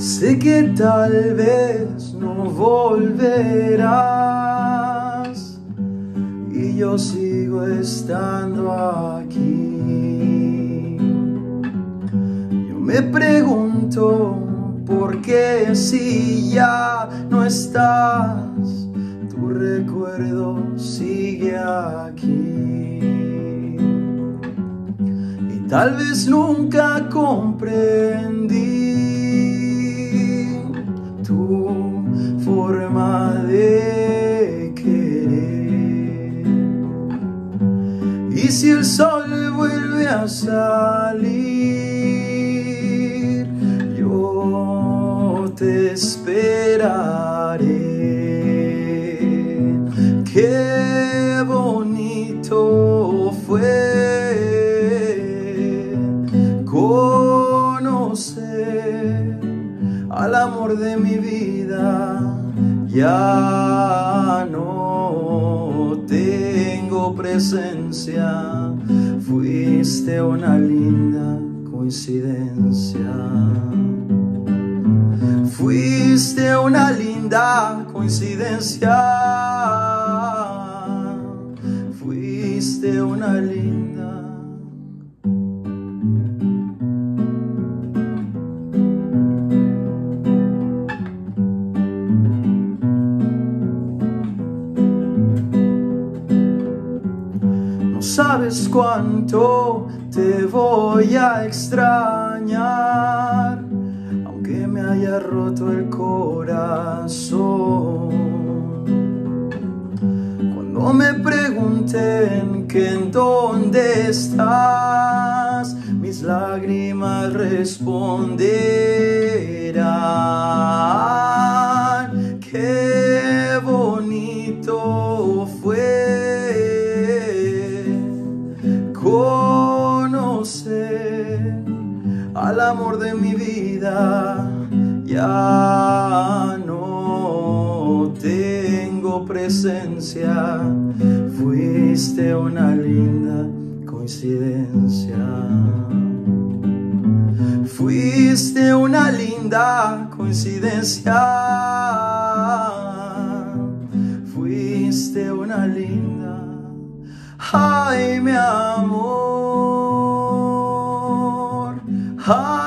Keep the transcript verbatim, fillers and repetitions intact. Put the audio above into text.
Sé que tal vez no volverás y yo sigo estando aquí. Yo me pregunto por qué si ya no estás, tu recuerdo sigue aquí. Y tal vez nunca comprendí tu forma de querer. Y si el sol vuelve a salir, yo te esperaré. Qué bonito fue conocer al amor de mi vida. Ya no tengo presencia, fuiste una linda coincidencia. Fuiste una linda coincidencia. Fuiste una linda. No sabes cuánto te voy a extrañar, aunque me haya roto el corazón. Cuando me pregunten que en dónde estás, mis lágrimas responderán. Qué bonito fue conocer al amor de mi vida. Ya no tengo presencia, fuiste una linda coincidencia. Fuiste una linda coincidencia. Fuiste una linda. Ay, mi amor. Ay,